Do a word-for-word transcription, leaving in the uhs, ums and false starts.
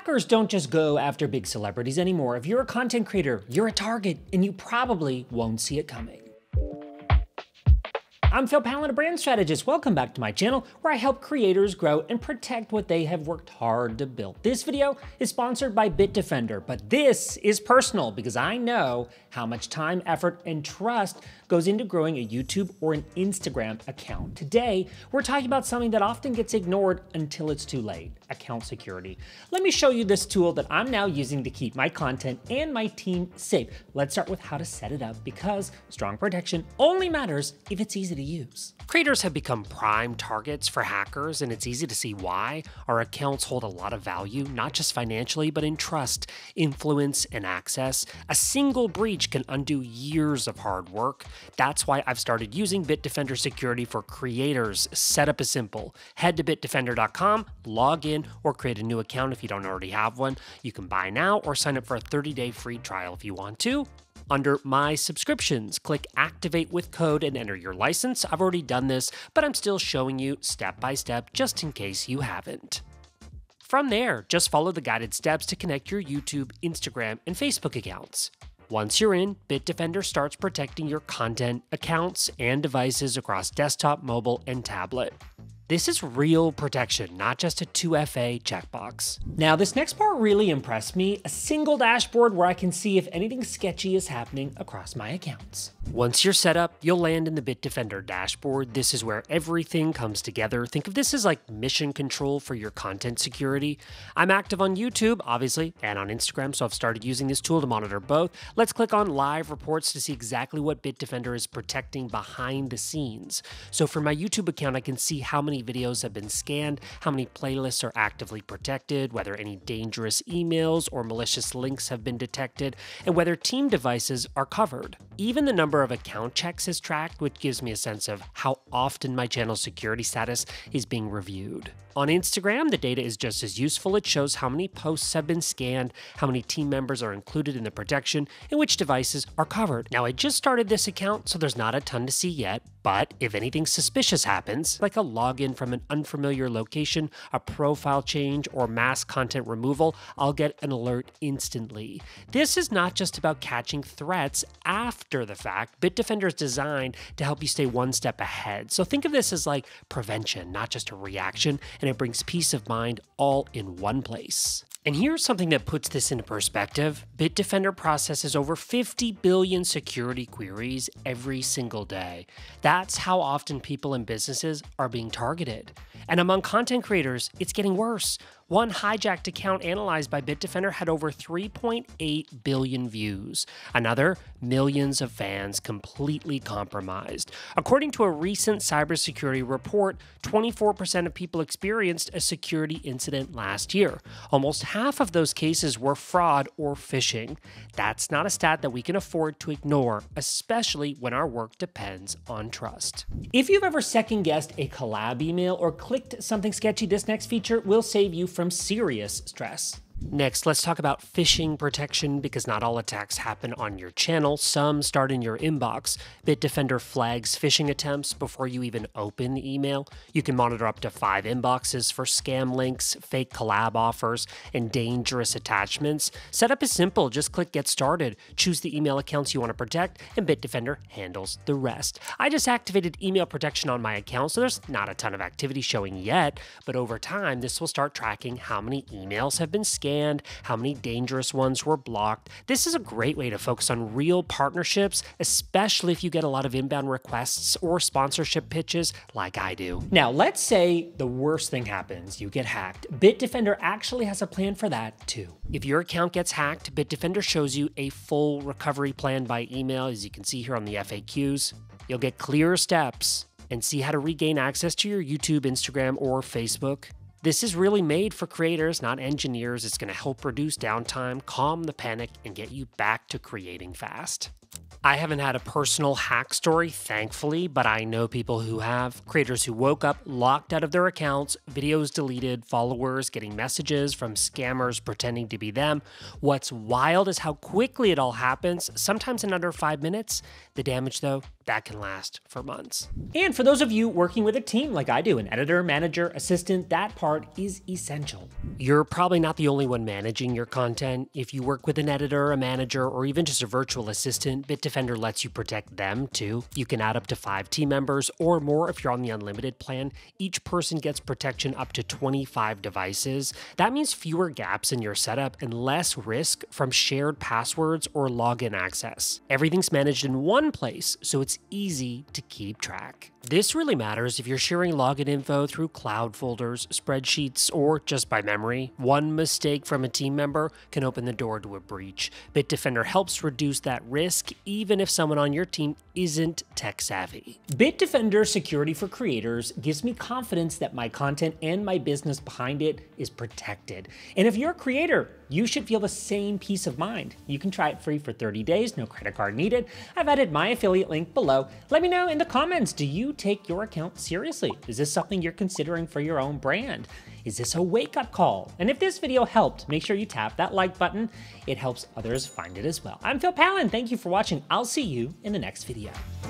Hackers don't just go after big celebrities anymore. If you're a content creator, you're a target, and you probably won't see it coming. I'm Pallen, a brand strategist. Welcome back to my channel, where I help creators grow and protect what they have worked hard to build. This video is sponsored by Bitdefender, but this is personal because I know how much time, effort, and trust goes into growing a YouTube or an Instagram account. Today, we're talking about something that often gets ignored until it's too late: account security. Let me show you this tool that I'm now using to keep my content and my team safe. Let's start with how to set it up, because strong protection only matters if it's easy to use. Creators have become prime targets for hackers, and it's easy to see why. Our accounts hold a lot of value, not just financially, but in trust, influence, and access. A single breach can undo years of hard work. That's why I've started using Bitdefender Security for creators. Setup is simple. Head to bitdefender dot com, log in, or create a new account if you don't already have one. You can buy now or sign up for a thirty day free trial if you want to. Under My Subscriptions, click Activate with Code and enter your license. I've already done this, but I'm still showing you step by step just in case you haven't. From there, just follow the guided steps to connect your YouTube, Instagram, and Facebook accounts. Once you're in, Bitdefender starts protecting your content, accounts, and devices across desktop, mobile, and tablet. This is real protection, not just a two F A checkbox. Now, this next part really impressed me: a single dashboard where I can see if anything sketchy is happening across my accounts. Once you're set up, you'll land in the Bitdefender dashboard. This is where everything comes together. Think of this as like mission control for your content security. I'm active on YouTube, obviously, and on Instagram, so I've started using this tool to monitor both. Let's click on Live Reports to see exactly what Bitdefender is protecting behind the scenes. So for my YouTube account, I can see how many videos have been scanned, how many playlists are actively protected, whether any dangerous emails or malicious links have been detected, and whether team devices are covered. Even the number of account checks is tracked, which gives me a sense of how often my channel's security status is being reviewed. On Instagram, the data is just as useful. It shows how many posts have been scanned, how many team members are included in the protection, and which devices are covered. Now, I just started this account, so there's not a ton to see yet, but if anything suspicious happens, like a login from an unfamiliar location, a profile change, or mass content removal, I'll get an alert instantly. This is not just about catching threats after the fact. Bitdefender is designed to help you stay one step ahead. So think of this as like prevention, not just a reaction, and it brings peace of mind all in one place. And here's something that puts this into perspective. Bitdefender processes over fifty billion security queries every single day. That's how often people and businesses are being targeted. And among content creators, it's getting worse. One hijacked account analyzed by Bitdefender had over three point eight billion views. Another, millions of fans completely compromised. According to a recent cybersecurity report, twenty-four percent of people experienced a security incident last year. Almost half of those cases were fraud or phishing. That's not a stat that we can afford to ignore, especially when our work depends on trust. If you've ever second-guessed a collab email or clicked something sketchy, this next feature will save you from serious stress. Next, let's talk about phishing protection, because not all attacks happen on your channel. Some start in your inbox. Bitdefender flags phishing attempts before you even open the email. You can monitor up to five inboxes for scam links, fake collab offers, and dangerous attachments. Setup is simple. Just click Get Started, choose the email accounts you want to protect, and Bitdefender handles the rest. I just activated email protection on my account, so there's not a ton of activity showing yet, but over time, this will start tracking how many emails have been scanned, how many dangerous ones were blocked. This is a great way to focus on real partnerships, especially if you get a lot of inbound requests or sponsorship pitches like I do. Now, let's say the worst thing happens, you get hacked. Bitdefender actually has a plan for that too. If your account gets hacked, Bitdefender shows you a full recovery plan by email, as you can see here on the F A Qs. You'll get clear steps and see how to regain access to your YouTube, Instagram, or Facebook. This is really made for creators, not engineers. It's going to help reduce downtime, calm the panic, and get you back to creating fast. I haven't had a personal hack story, thankfully, but I know people who have. Creators who woke up locked out of their accounts, videos deleted, followers getting messages from scammers pretending to be them. What's wild is how quickly it all happens, sometimes in under five minutes. The damage, though, that can last for months. And for those of you working with a team like I do, an editor, manager, assistant, that part is essential. You're probably not the only one managing your content. If you work with an editor, a manager, or even just a virtual assistant, Bitdefender lets you protect them too. You can add up to five team members or more if you're on the unlimited plan. Each person gets protection up to twenty-five devices. That means fewer gaps in your setup and less risk from shared passwords or login access. Everything's managed in one place, so it's easy to keep track. This really matters if you're sharing login info through cloud folders, spreadsheets, or just by memory. One mistake from a team member can open the door to a breach. Bitdefender helps reduce that risk, even if someone on your team isn't tech savvy. Bitdefender Security for Creators gives me confidence that my content and my business behind it is protected. And if you're a creator, you should feel the same peace of mind. You can try it free for thirty days, no credit card needed. I've added my affiliate link below. Let me know in the comments, do you take your account seriously? Is this something you're considering for your own brand? Is this a wake-up call? And if this video helped, make sure you tap that like button. It helps others find it as well. I'm Pallen. Thank you for watching. I'll see you in the next video.